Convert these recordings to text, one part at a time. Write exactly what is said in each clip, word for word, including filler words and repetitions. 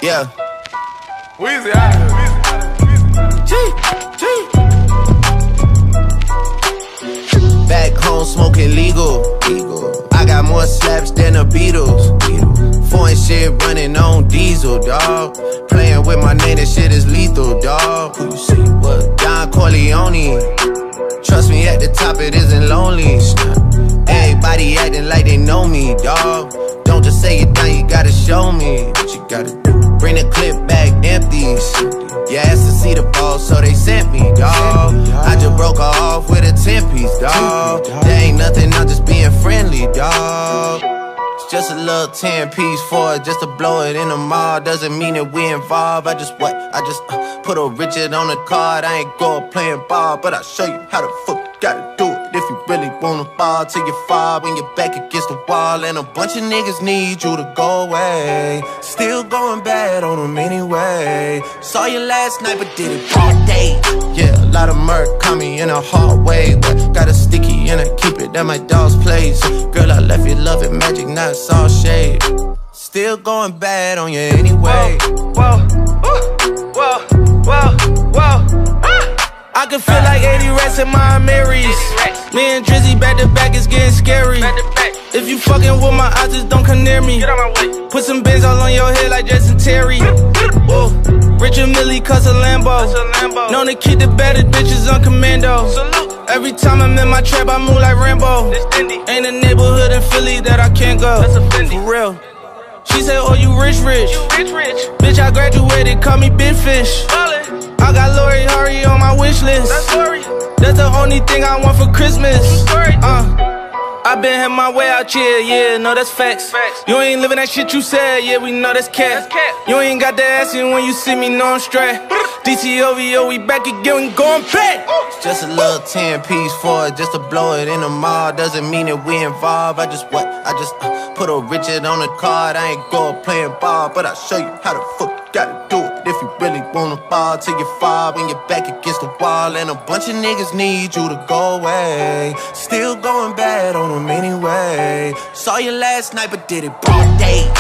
Yeah. Weezy out here. G, G. Back home smoking legal. legal. I got more slaps than the Beatles. Beatles. Foreign shit running on diesel, dawg. Playing with my name, that shit is lethal, dawg. Who you see? What? Don Corleone. Trust me, at the top it isn't lonely. Everybody acting like they know me, dawg. Don't just say it down, you gotta show me what you gotta do. Bring the clip back empties. You asked to see the ball, so they sent me, dawg. I just broke her off with a ten piece, dawg. There ain't nothing, I'm just being friendly, dawg. It's just a little ten piece for it, just to blow it in the mall. Doesn't mean that we involved. I just what? I just uh, put a Richard on the card. I ain't go up playing ball, but I'll show you how the fuck you gotta do it. If you really wanna fall till you fall when you're back against the wall. And a bunch of niggas need you to go away. Still going bad on them anyway. Saw you last night but did it all day. Yeah, a lot of murk caught me in a hard way, but got a sticky and I keep it at my dog's place. Girl, I left you loving magic, not all shade. Still going bad on you anyway. Whoa, whoa, whoa, whoa, whoa. I can feel like eighty rats in my Marys. Me and Drizzy back to back is getting scary. If you fucking with my eyes, just don't come near me. Put some bands all on your head like Jason Terry. Whoa. Richard Millie cuss a Lambo. Known to keep the better bitches on commando. Every time I'm in my trap, I move like Rambo. Ain't a neighborhood in Philly that I can't go. For real. She said, oh, you rich, rich. Bitch, I graduated, call me Big Fish. I got Lori Harvey on my wish list. That's the only thing I want for Christmas. Uh, I been had my way out here, yeah, no, that's facts. You ain't living that shit you said, yeah, we know that's cat. You ain't got that ass in when you see me, no, I'm straight. D T O V O, we back again, we going back. It's just a little ten piece for it, just to blow it in the mall. Doesn't mean that we involved. I just what? I just uh, put a Richard on the card. I ain't go up playing ball, but I'll show you how the fuck you gotta do it. If you really wanna fall till you fall when you're back against the wall. And a bunch of niggas need you to go away. Still going bad on them anyway. Saw you last night but did it broad day.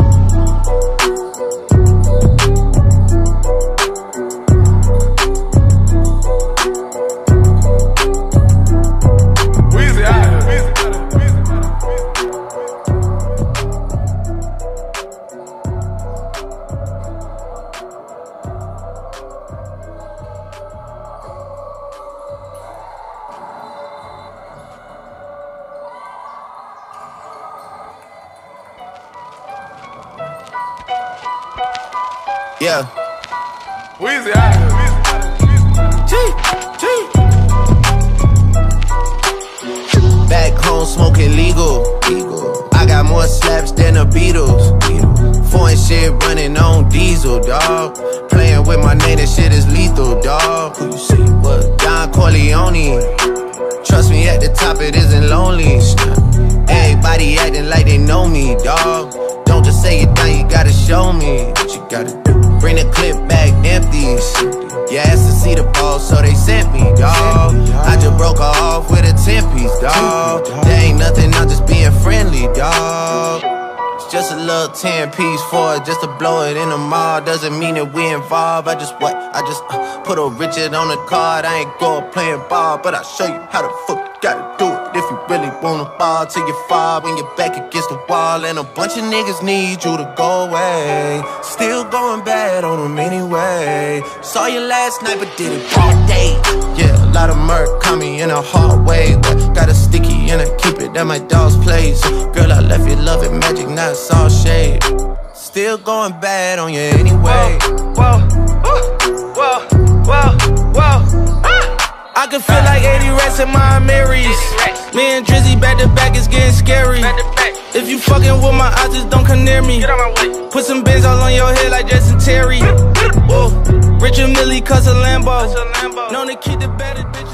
Yeah. Weezy out here. G, G. Back home smoking legal. legal. I got more slaps than the Beatles. Beatles. Foreign shit running on diesel, dawg. Playing with my name, that shit is lethal, dawg. Who you see? What? Don Corleone. Trust me, at the top it isn't lonely. Everybody acting like they know me, dawg. Don't just say it down, you gotta show me what you gotta do. Bring the clip back empties. You asked to see the ball, so they sent me, dawg. I just broke her off with a ten piece, dawg. There ain't nothing, I'm just being friendly, dawg. It's just a little ten piece for it, just to blow it in the mall. Doesn't mean that we involved. I just what? I just uh, put a Richard on the card. I ain't go up playing ball, but I'll show you how the fuck you gotta do it. If you really wanna fall till you fall when you're back against the wall. And a bunch of niggas need you to go away. Still going bad on them anyway. Saw you last night but did it all day. Yeah, a lot of murk caught me in a hard way, but got a sticky and I keep it at my dog's place. Girl, I left you loving magic, not all shade. Still going bad on you anyway. Whoa, whoa, whoa, whoa, whoa. I can feel like eighty rats in my Marys. Me and Drizzy back to back is getting scary. If you fucking with my eyes, just don't come near me. Put some bands all on your head like Jason Terry. Whoa. Richard Millie cuss a Lambo. Known to keep the better bitches.